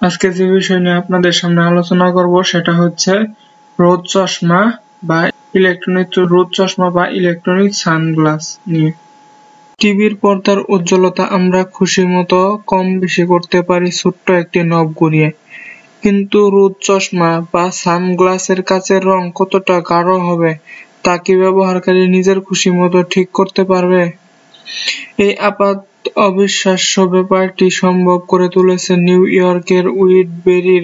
আজকে যে বিষয় নিয়ে আপনাদের সামনে আলোচনা করব সেটা হচ্ছে রোদ চশমা বা ইলেকট্রনিক রোদ চশমা বা ইলেকট্রনিক সানগ্লাস নিয়ে। টিভির পর্দার উজ্জ্বলতা আমরা খুশি মতো কম বেশি করতে পারি ছোট্ট একটি নব ঘুরিয়ে, কিন্তু রোদ চশমা বা সানগ্লাসের কাচের রং কতটা গাঢ় হবে তা কি ব্যবহারকারী নিজের খুশি মতো ঠিক করতে পারবে? এই আপাত অবিশ্বাস্য ব্যাপারটি সম্ভব করে তুলেছে নিউ ইয়র্কের উইডবেরি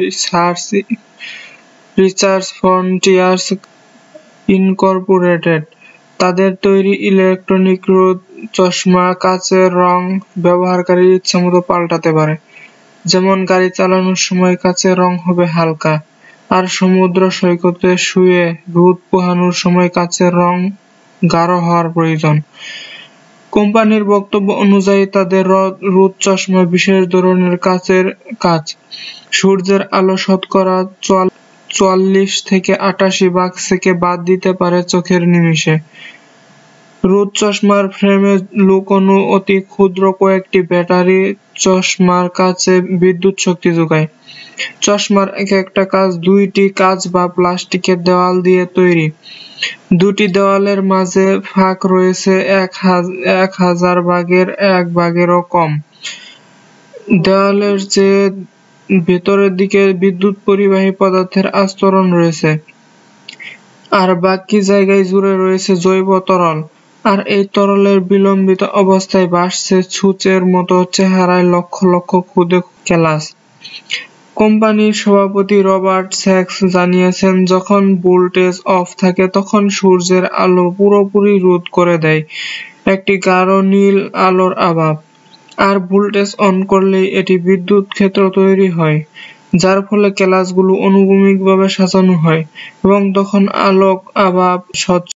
রিসার্চ ফ্রন্টিয়ার্স ইনকর্পোরেটেড। তাদের তৈরি ইলেকট্রনিক রোদ চশমা কাচের রং ব্যবহারকারীর ইচ্ছামতো পাল্টাতে পারে। যেমন গাড়ি চালানোর সময় কাচের রং হবে হালকা, আর সমুদ্র সৈকতে শুয়ে রোদ পোহানোর সময় কাচের রং গাঢ় হওয়ার প্রয়োজন। কোম্পানির বক্তব্য অনুযায়ী তাদের রোদ চশমা বিশেষ ধরনের কাচের কাচ সূর্যের আলো শতকরা ৪৪ থেকে ৮৮ ভাগ থেকে বাদ দিতে পারে চোখের নিমেষে। রোদ চশমার ফ্রেমে লুকোনো অতি ক্ষুদ্র কয়েকটি ব্যাটারি চশমার কাচে বিদ্যুৎ শক্তি যোগায়। চশমার একটা কাচ ২টি কাচ বা প্লাস্টিকের দেওয়াল দিয়ে তৈরি। দুটি দেওয়ালের মাঝে ফাঁক রয়েছে ১০০০ ভাগের ১ ভাগেরও কম। দেওয়ালের চেয়ে ভেতরের দিকে বিদ্যুৎ পরিবাহী পদার্থের আস্তরণ রয়েছে, আর বাকি জায়গায় জুড়ে রয়েছে জৈব তরল। আর এই তরলের বিলম্বিত অবস্থায় ভাসছে ছুঁচের মতো চেহারায় লক্ষ লক্ষ ক্ষুদে কেলাস। কোম্পানির সভাপতি রবার্ট স্যাক্স জানিয়েছেন, যখন ভোল্টেজ অফ থাকে তখন সূর্যের আলো পুরোপুরি রোধ করে দেয় একটি গাঢ় নীল আলোর অভাব, আর ভোল্টেজ অন করলেই এটি বিদ্যুৎ ক্ষেত্র তৈরি হয়, যার ফলে কেলাসগুলো অনুভূমিকভাবে সাজানো হয় এবং তখন আলোক অভাব